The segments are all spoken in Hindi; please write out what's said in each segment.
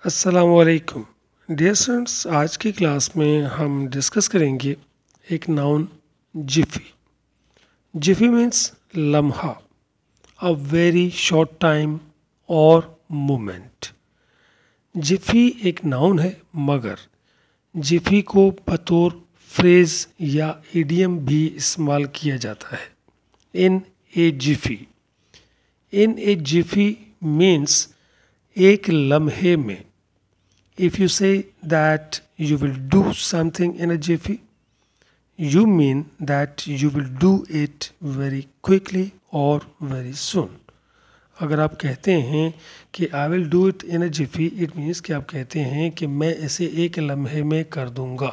अस्सलामुअलैकुम डियर स्टूडेंट्स। आज की क्लास में हम डिस्कस करेंगे एक नाउन जिफ़ी। जिफ़ी मीन्स लम्हा, अ वेरी शॉर्ट टाइम और मोमेंट। जिफ़ी एक नाउन है, मगर जिफ़ी को बतौर फ्रेज़ या इडियम भी इस्तेमाल किया जाता है। इन ए जिफ़ी, इन ए जिफ़ी मीन्स एक लम्हे में। If you say that you will do something in a jiffy, you mean that you will do it very quickly or very soon. अगर आप कहते हैं कि I will do it in a jiffy, it means कि आप कहते हैं कि मैं इसे एक लम्हे में कर दूंगा।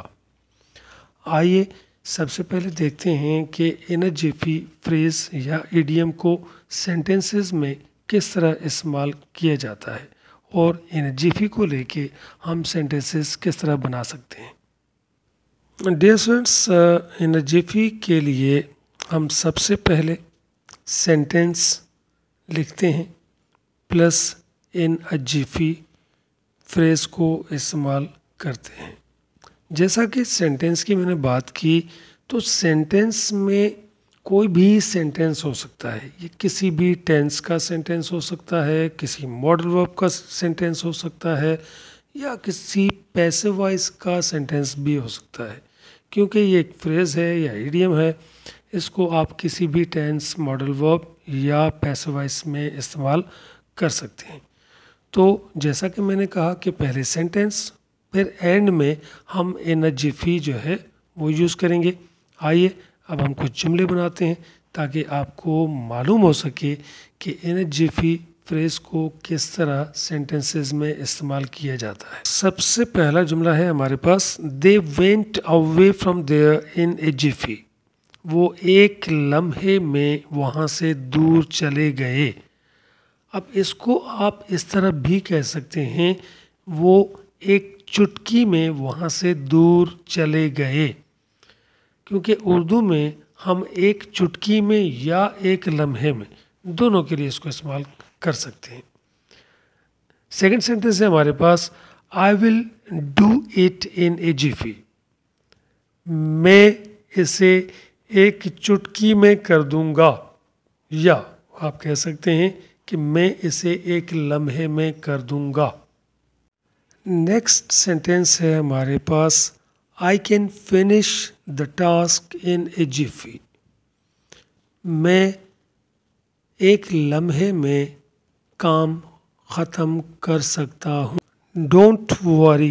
आइए सबसे पहले देखते हैं कि इन अ जिफ़ी फ्रेज़ या इडियम को सेंटेंसेस में किस तरह इस्तेमाल किया जाता है और इन जिफ़ी को लेके हम सेंटेंसेस किस तरह बना सकते हैं। डियर स्टूडेंट्स, इन जिफ़ी के लिए हम सबसे पहले सेंटेंस लिखते हैं plus in a jiffy phrase को इस्तेमाल करते हैं। जैसा कि सेंटेंस की मैंने बात की, तो सेंटेंस में कोई भी सेंटेंस हो सकता है। ये किसी भी टेंस का सेंटेंस हो सकता है, किसी मॉडल वर्ब का सेंटेंस हो सकता है, या किसी पैसिव वॉइस का सेंटेंस भी हो सकता है। क्योंकि ये एक फ्रेज़ है या इडियम है, इसको आप किसी भी टेंस, मॉडल वर्ब या पैसिव वॉइस में इस्तेमाल कर सकते हैं। तो जैसा कि मैंने कहा कि पहले सेंटेंस, फिर एंड में हम इन अ जिफ़ी जो है वो यूज़ करेंगे। आइए अब हम कुछ जुमले बनाते हैं ताकि आपको मालूम हो सके कि इन जिफ़ी फ्रेज़ को किस तरह सेंटेंसेस में इस्तेमाल किया जाता है। सबसे पहला जुमला है हमारे पास, they went away from there in a jiffy. वो एक लम्हे में वहाँ से दूर चले गए। अब इसको आप इस तरह भी कह सकते हैं, वो एक चुटकी में वहाँ से दूर चले गए, क्योंकि उर्दू में हम एक चुटकी में या एक लम्हे में दोनों के लिए इसको इस्तेमाल कर सकते हैं। सेकंड सेंटेंस है हमारे पास, I will do it in a jiffy. मैं इसे एक चुटकी में कर दूंगा, या आप कह सकते हैं कि मैं इसे एक लम्हे में कर दूंगा। नेक्स्ट सेंटेंस है हमारे पास, I can finish the task in a jiffy। मैं एक लम्हे में काम ख़त्म कर सकता हूँ। Don't worry,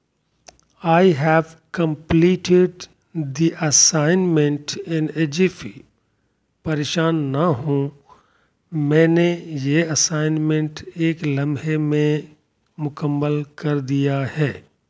I have completed the assignment in a jiffy। परेशान ना हो, मैंने ये असाइनमेंट एक लम्हे में मुकम्मल कर दिया है।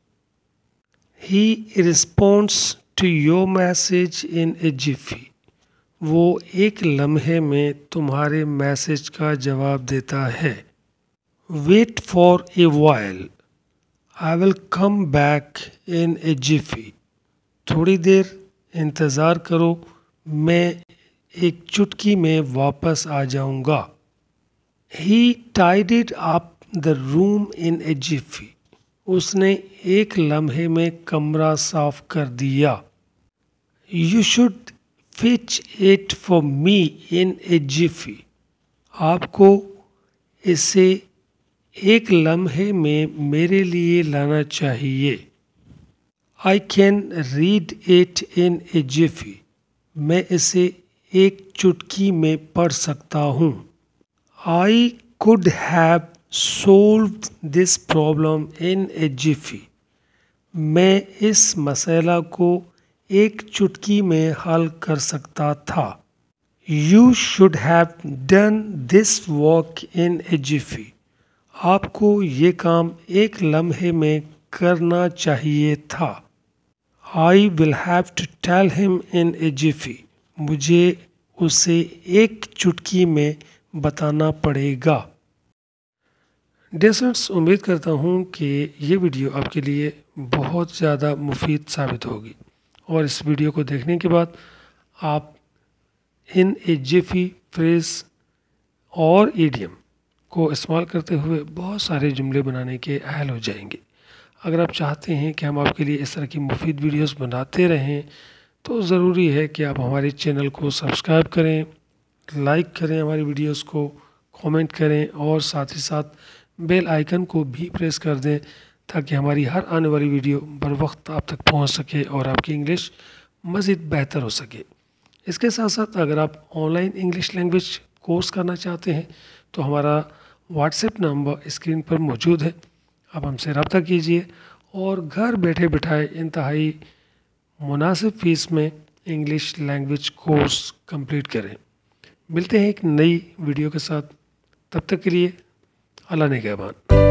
He responds to your message in a jiffy। वो एक लम्हे में तुम्हारे मैसेज का जवाब देता है। Wait for a while, I will come back in a jiffy। थोड़ी देर इंतज़ार करो, मैं एक चुटकी में वापस आ जाऊंगा। He tidied up the room in a jiffy। उसने एक लम्हे में कमरा साफ कर दिया। You should fetch it for me in a jiffy। आपको इसे एक लम्हे में मेरे लिए लाना चाहिए। I can read it in a jiffy। मैं इसे एक चुटकी में पढ़ सकता हूँ। I could have solved this problem in a jiffy। मैं इस मसला को एक चुटकी में हल कर सकता था। You should have done this work in a jiffy। आपको ये काम एक लम्हे में करना चाहिए था। I will have to tell him in a jiffy। मुझे उसे एक चुटकी में बताना पड़ेगा। डियर स्टूडेंट्स, उम्मीद करता हूँ कि ये वीडियो आपके लिए बहुत ज़्यादा मुफीद साबित होगी, और इस वीडियो को देखने के बाद आप इन ए जिफ़ी फ्रेज़ और इडियम को इस्तेमाल करते हुए बहुत सारे जुमले बनाने के अहल हो जाएंगे। अगर आप चाहते हैं कि हम आपके लिए इस तरह की मुफीद वीडियोस बनाते रहें तो ज़रूरी है कि आप हमारे चैनल को सब्सक्राइब करें, लाइक करें हमारी वीडियोस को, कमेंट करें और साथ ही साथ बेल आइकन को भी प्रेस कर दें ताकि हमारी हर आने वाली वीडियो बर वक्त आप तक पहुंच सके और आपकी इंग्लिश मज़ीद बेहतर हो सके। इसके साथ साथ अगर आप ऑनलाइन इंग्लिश लैंग्वेज कोर्स करना चाहते हैं तो हमारा व्हाट्सएप नंबर स्क्रीन पर मौजूद है, आप हमसे रब्ता कीजिए और घर बैठे बिठाए इंतहाई मुनासिब फ़ीस में इंग्लिश लैंग्वेज कोर्स कंप्लीट करें। मिलते हैं एक नई वीडियो के साथ, तब तक के लिए अल्लाह निगहबान।